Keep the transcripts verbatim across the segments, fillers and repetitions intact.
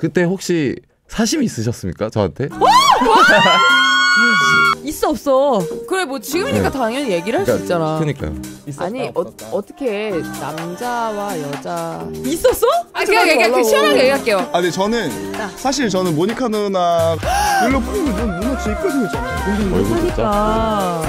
그때 혹시 사심 있으셨습니까? 저한테? 있어 없어. 그래 뭐 지금이니까 네. 당연히 얘기를 할 수 그러니까, 있잖아. 그니까요. 아니 어, 어떻게 남자와 여자 있었어? 아 그냥 얘기할게요. 시원하게 얘기할게요. 아 근데 저는 야. 사실 저는 모니카 누나 일로 보면 넌 누나 진짜 이쁘게 생겼잖아요. 얼굴 진짜.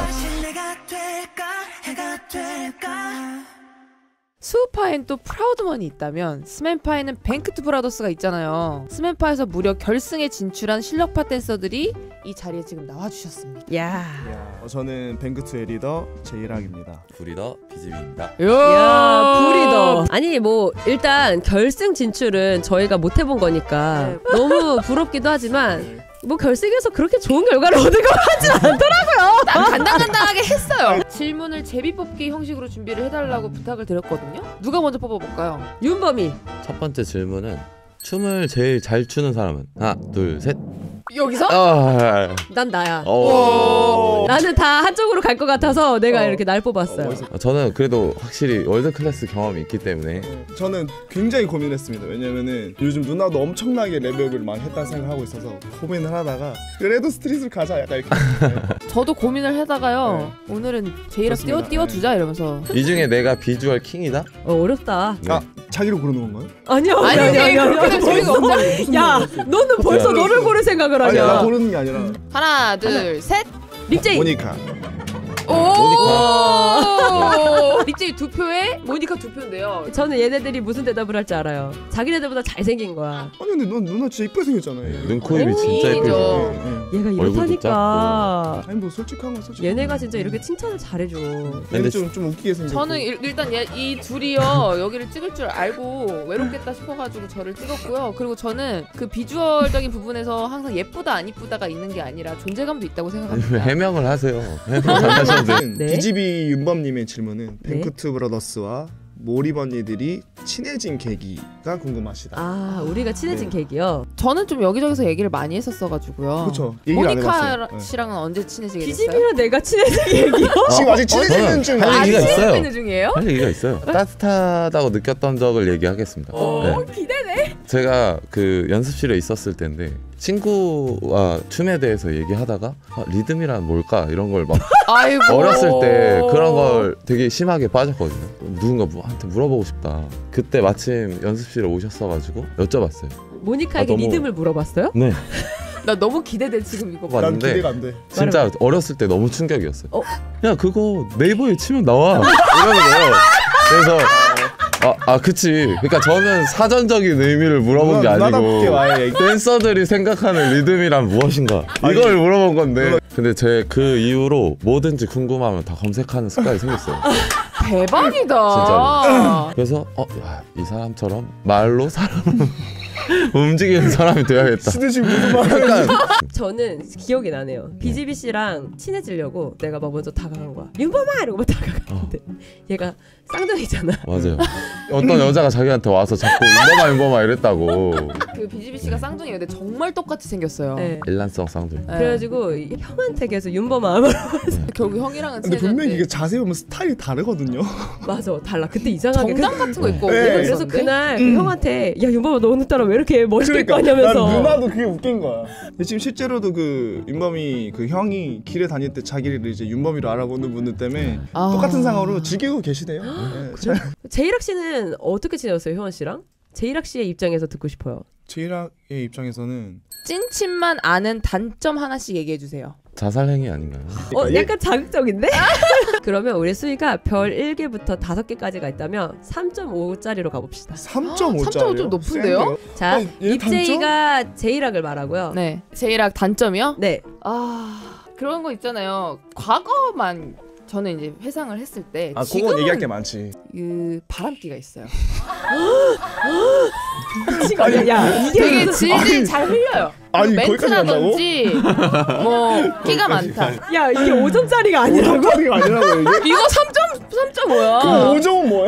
수우파엔 또 프라우드먼이 있다면 스맨파에는 뱅크투 브라더스가 있잖아요. 스맨파에서 무려 결승에 진출한 실력파 댄서들이 이 자리에 지금 나와주셨습니다. 야, 어, 저는 뱅크투의 리더 제이락입니다. 브리더 비지비입니다. 야, 브리더. 아니 뭐 일단 결승 진출은 저희가 못 해본 거니까 네. 너무 부럽기도 하지만 뭐 결승에서 그렇게 좋은 결과를 얻은 것 같진 않더라고요. 난 간당간당하게 했어요. 질문을 제비뽑기 형식으로 준비를 해달라고 부탁을 드렸거든요. 누가 먼저 뽑아볼까요? 윤범이. 첫 번째 질문은 춤을 제일 잘 추는 사람은? 하나 둘 셋. 여기서? 아, 난 나야. 오. 나는 다 한쪽으로 갈 것 같아서 내가 어. 이렇게 날 뽑았어요. 어, 저는 그래도 확실히 월드 클래스 경험이 있기 때문에 저는 굉장히 고민했습니다. 왜냐면은 요즘 누나도 엄청나게 레벨을 많이 했다는 생각을 하고 있어서 고민을 하다가 그래도 스트릿을 가자 약간 이렇게. 저도 고민을 하다가요. 네. 오늘은 제이랑 띄워 띄워주자 이러면서. 이 중에 내가 비주얼 킹이다? 어, 어렵다. 네. 아 자기로 고르는 건가요? 아니요. 아니 아니 아니. 그렇게 재미가 없잖아. 야 너는 벌써 야, 너를 고를 생각을 하냐? 아니야 나 고르는 게 아니라. 하나 둘 셋. 립제이. 모니카. 오 모니카. 립제이 두 표에 모니카 두 표인데요. 저는 얘네들이 무슨 대답을 할지 알아요. 자기네들보다 잘생긴 거야. 아니 근데 넌 누나 진짜 이쁘게 생겼잖아요. 눈, 코, 입이 진짜 예쁘죠. 얘가 이렇다니까. 아니 뭐 솔직한 건 솔직한 얘네가 진짜 이렇게 칭찬을 잘해줘. 근데 좀, 좀 웃기게 생겼고. 저는 일, 일단 얘, 이 둘이요 여기를 찍을 줄 알고 외롭겠다 싶어가지고 저를 찍었고요. 그리고 저는 그 비주얼적인 부분에서 항상 예쁘다 안 이쁘다가 있는 게 아니라 존재감도 있다고 생각합니다. 해명을 하세요. 해명 네. 비지비 윤범님의 질문은 네? 뱅크투 브라더스와 모립 언니들이 친해진 계기가 궁금하시다. 아 우리가 친해진 네. 계기요? 저는 좀 여기저기서 얘기를 많이 했었어가지고요. 그렇죠. 모니카 씨랑은 언제 친해지게 됐어요? 비지비랑 내가 친해진 계기요? 지금 아직 친해지는 중. 할 얘기가 있어요. 있는 중이에요? 할 얘기가 있어요. 따뜻하다고 느꼈던 적을 얘기하겠습니다. 오 네. 기대네. 제가 그 연습실에 있었을 때인데 친구와 춤에 대해서 얘기하다가 아, 리듬이란 뭘까 이런 걸 막 어렸을 때 그런 걸 되게 심하게 빠졌거든요. 누군가한테 물어보고 싶다. 그때 마침 연습실에 오셨어가지고 여쭤봤어요. 모니카에게 아, 너무... 리듬을 물어봤어요? 네. 나 너무 기대돼 지금 이거 봤는데. 난 기대가 안 돼. 진짜 말해봐. 어렸을 때 너무 충격이었어요. 어? 야 그거 네이버에 치면 나와 이러는 거예요. 그래서 아, 아 그치. 그러니까 저는 사전적인 의미를 물어본 게 아니고 댄서들이 생각하는 리듬이란 무엇인가 이걸 물어본 건데 근데 제 그 이후로 뭐든지 궁금하면 다 검색하는 습관이 생겼어요. 대박이다. 진짜로. 그래서 어, 야, 이 사람처럼 말로 사람을 움직이는 사람이 돼야겠다. 지금 무슨 말을 저는 기억이 나네요. 비지비 씨랑 친해지려고 내가 막 먼저 다가간 거야. 윤범아! 이러고 막 다가갔는데 어. 얘가 쌍둥이잖아. 맞아요. 어떤 여자가 자기한테 와서 자꾸 윤범아 윤범아 이랬다고. 그 비지비 씨가 쌍둥이에요. 근데 정말 똑같이 생겼어요. 네. 일란성 쌍둥이. 네. 그래가지고 형한테 계속 윤범아 네. 결국 형이랑은 근데 분명히 이게 자세히 보면 스타일이 다르거든요. 맞아 달라. 그때 이상하게 정장 같은 거 입고 네. 그래서 그날 음. 그 형한테 야 윤범아 너 오늘따라 왜 이렇게 멋있게 그러니까, 입고 왔냐면서 난 누나도 그게 웃긴 거야. 지금 실제로도 그 윤범이 그 형이 길에 다닐 때 자기를 이제 윤범이로 알아보는 분들 때문에 아. 똑같은 상황으로 즐기고 계시대요. 네. 그래? 제이락 씨는 어떻게 지내셨어요, 효원 씨랑? 제이락 씨의 입장에서 듣고 싶어요. 제이락의 입장에서는 찐친만 아는 단점 하나씩 얘기해 주세요. 자살행위 아닌가요? 어, 약간 자극적인데? 그러면 우리 수희가 별 일 개부터 다섯 개까지가 있다면 삼 점 오짜리로 가봅시다. 삼 점 오짜리요? 삼 점 오 좀 높은데요? 자, 입제이가 제이락을 말하고요. 네. 제이락 단점이요? 네. 아, 그런 거 있잖아요. 과거만 저는 이제 회상을 했을 때 아, 그건 얘기할 게 많지. 그 바람기가 있어요. 아니, 야, 이게 되게 질질 잘 흘려요. 아니, 멘트라든지 뭐 끼가 많다. 야, 이게 오 점짜리가 아니라고? 오 점짜리가 아니라고 이게? 이거 삼 점 삼 점 오야. 그럼 오 점은 뭐야?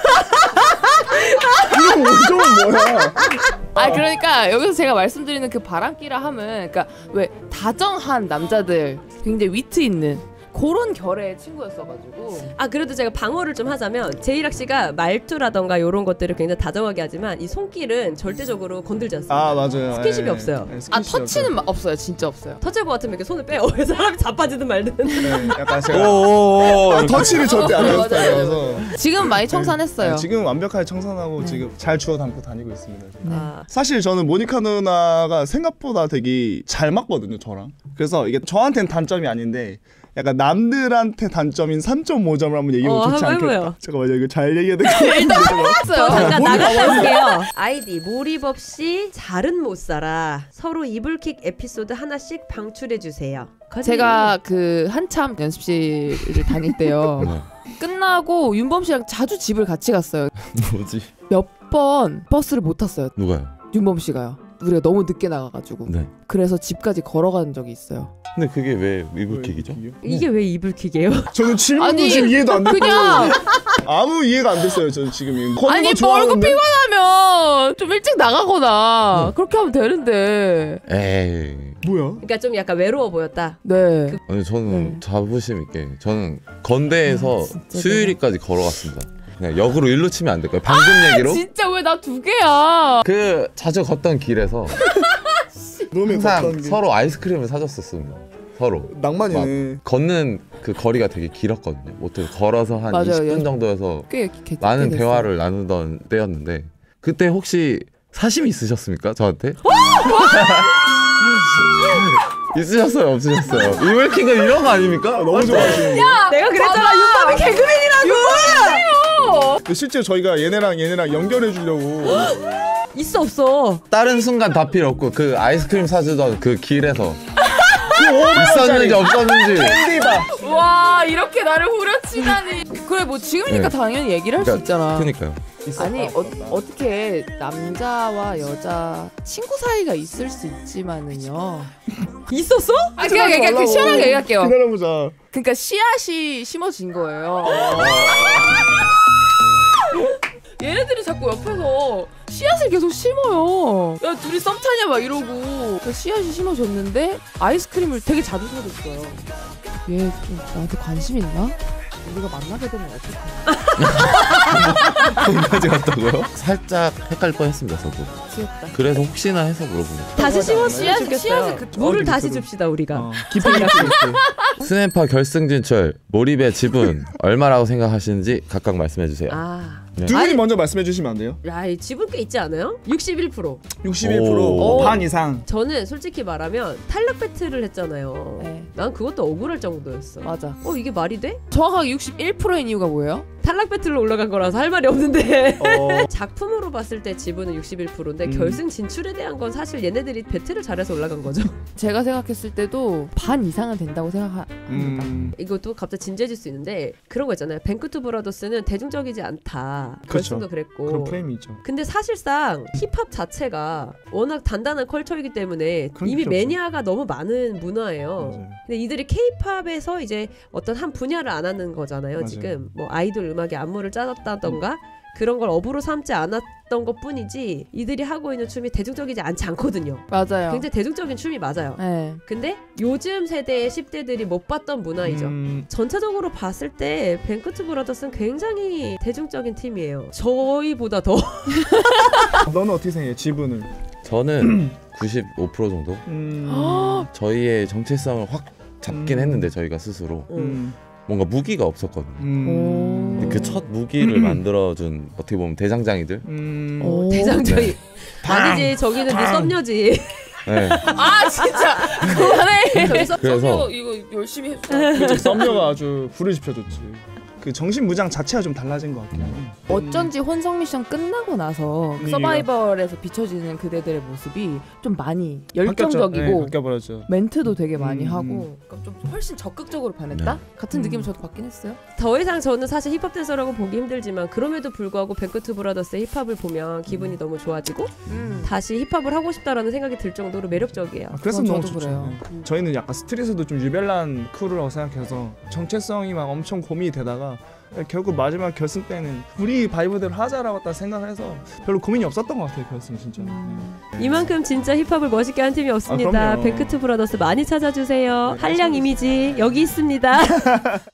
이거 오 점은 뭐야? 아 그러니까 여기서 제가 말씀드리는 그 바람기라 함은 그러니까 왜 다정한 남자들 굉장히 위트 있는 그런 결의 친구였어가지고. 아 그래도 제가 방어를 좀 하자면 제이락 씨가 말투라던가 이런 것들을 굉장히 다정하게 하지만 이 손길은 절대적으로 건들지 않습니다. 아 맞아요. 스킨십이 예, 없어요. 예, 아 스킨십이 터치는 마- 없어요. 진짜 없어요. 터질 것 같으면 이렇게 손을 빼요. 사람이 자빠지든 말든. 네, 약간 제가 오오오. 아, 터치를 절대 안 하는 맞아요, 스타일이라서 지금 많이 청산했어요. 네, 지금 완벽하게 청산하고 지금 잘 주워 담고 다니고 있습니다. 아, 사실 저는 모니카 누나가 생각보다 되게 잘 맞거든요, 저랑. 그래서 이게 저한테는 단점이 아닌데 약간 남들한테 단점인 삼 점 오 점을 한번 얘기해보면 어, 좋지 한번 않겠다. 해봐요. 잠깐만요, 이거 잘 얘기해야 될 것 같은데. 저 잠깐 나갔다 올게요. 아이디 몰입 없이 잘은 못 살아. 서로 이불킥 에피소드 하나씩 방출해 주세요. 제가 그 한참 연습실을 다닐 때요. 네. 끝나고 윤범 씨랑 자주 집을 같이 갔어요. 뭐지? 몇 번 버스를 못 탔어요. 누가요? 윤범 씨가요. 우리가 너무 늦게 나가가지고. 네. 그래서 집까지 걸어간 적이 있어요. 근데 그게 왜 이불킥이죠? 이게 왜 이불킥이에요? 저는 질문도 아니, 지금 이해도 안 됐고 그냥 아무 이해가 안 됐어요. 저는 지금 아니 멀고 피곤하면 좀 일찍 나가거나 네. 그렇게 하면 되는데. 에이. 뭐야? 그러니까 좀 약간 외로워 보였다. 네. 아니 저는 네. 자부심 있게 저는 건대에서 아, 진짜 수유리까지 걸어갔습니다. 그냥 역으로 일로 치면 안 될까요? 방금 얘기로? 진짜 왜 나 두 개야? 그 자주 걷던 길에서 놈의 항상 걷던 길. 서로 아이스크림을 사줬었습니다. 서로 낭만이네. 걷는 그 거리가 되게 길었거든요. 보통 걸어서 한 맞아요. 이십 분 연- 정도여서 꽤 개, 많은 꽤 됐어요. 대화를 나누던 때였는데 그때 혹시 사심 있으셨습니까? 저한테? 있으셨어요? 없으셨어요? 이월킹은 이런 거 아닙니까? 너무 좋아하시는 거. 내가 그랬잖아. 윤범이 개그맨이라고. 근데 실제 저희가 얘네랑 얘네랑 연결해 주려고 있어 없어. 다른 순간 다 필요 없고 그 아이스크림 사주던 그 길에서 있었는지 없었는지 캔디바. 와 이렇게 나를 후려치다니. 그래 뭐 지금이니까 네. 당연히 얘기를 할 수 있잖아. 그니까요. 아니 어, 어떻게 남자와 여자 친구 사이가 있을 수 있지만은요. 있었어? 아 그냥 그냥 그 시원하게 얘기할게요. 기다려보자. 그러니까 씨앗이 심어진 거예요. 얘네들이 자꾸 옆에서 씨앗을 계속 심어요. 야 둘이 썸 타냐 막 이러고 그 씨앗이 심어졌는데 아이스크림을 되게 자주 사줬어요. 얘 좀 나한테 관심 있나? 우리가 만나게 되면 어떡해. 거기까지 갔다고요? 살짝 헷갈릴 뻔했습니다 저도. 귀엽다. 그래서 혹시나 해서 물어보는 다시 심었으면 씨앗- 좋겠어요. 씨앗을 그- 물을 어, 다시 저도. 줍시다 우리가. 어, 깊이 깊이 깊이. 스냅파 결승 진출 몰입의 지분 얼마라고 생각하시는지 각각 말씀해 주세요. 아, 네. 두 분이 아니- 먼저 말씀해 주시면 안 돼요? 야, 이 지분 꽤 있지 않아요? 육십일 퍼센트. 육십일 오. 퍼센트 반 이상. 저는 솔직히 말하면 탈락 배틀을 했잖아요. 네. 난 그것도 억울할 정도였어. 맞아. 어 이게 말이 돼? 정확하게 육십일 퍼센트인 이유가 뭐예요? 탈락 배틀로 올라간 거라서 할 말이 없는데 어, 작품으로 봤을 때 지분은 육십일 퍼센트인데 음. 결승 진출에 대한 건 사실 얘네들이 배틀을 잘해서 올라간 거죠. 제가 생각했을 때도 반 이상은 된다고 생각합니다. 음, 이것도 갑자기 진지해질 수 있는데 그런 거 있잖아요. 뱅크투 브라더스는 대중적이지 않다. 그렇죠. 결승도 그랬고. 그런 프레임이 있죠. 근데 사실상 힙합 자체가 워낙 단단한 컬처이기 때문에 그런 이미 필요 매니아가 너무 많은 문화예요. 맞아요. 근데 이들이 케이팝에서 이제 어떤 한 분야를 안 하는 거잖아요. 맞아요. 지금 뭐 아이돌 음악에 안무를 짜놨다던가 그런 걸 업으로 삼지 않았던 것 뿐이지 이들이 하고 있는 춤이 대중적이지 않지 않거든요. 맞아요. 굉장히 대중적인 춤이 맞아요. 네. 근데 요즘 세대의 십 대들이 못 봤던 문화이죠. 음, 전체적으로 봤을 때 뱅크투 브라더스는 굉장히 대중적인 팀이에요. 저희보다 더. 너는 어떻게 생각해? 지분을. 저는 구십오 퍼센트 정도. 음, 저희의 정체성을 확 잡긴 음. 했는데 저희가 스스로 음, 뭔가 무기가 없었거든요. 음, 그 첫 무기를 만들어준 어떻게 보면 대장장이들. 음, 오. 대장적인. 네. 아니지 저기는 네 썸녀지. 네. 아 진짜 그만해. 저기서 그래서 이거 열심히 했어. 그치, 썸녀가 아주 불을 지펴줬지. 그 정신 무장 자체가 좀 달라진 것 같긴 해. 어쩐지 혼성 미션 끝나고 나서 분위기가- 서바이벌에서 비춰지는 그대들의 모습이 좀 많이 바뀌었죠. 열정적이고 네, 바뀌어버렸죠. 멘트도 되게 많이 음, 하고 그러니까 좀 훨씬 적극적으로 변했다? 네. 같은 음. 느낌을 저도 받긴 했어요. 더 이상 저는 사실 힙합 댄서라고 보기 힘들지만 그럼에도 불구하고 뱅크투 브라더스의 힙합을 보면 기분이 너무 좋아지고 음. 다시 힙합을 하고 싶다라는 생각이 들 정도로 매력적이에요. 아, 그래서 그건 너무 저도 좋죠. 그래요. 네. 저희는 약간 스트릿에도 좀 유별난 크루라고 생각해서 정체성이 막 엄청 고민이 되다가 결국 마지막 결승 때는 우리 바이브대로 하자라고 딱 생각해서 별로 고민이 없었던 것 같아요. 결승 진짜. 음. 이만큼 진짜 힙합을 멋있게 한 팀이 없습니다. 아, 뱅크트 브라더스 많이 찾아주세요. 한량 이미지 여기 있습니다.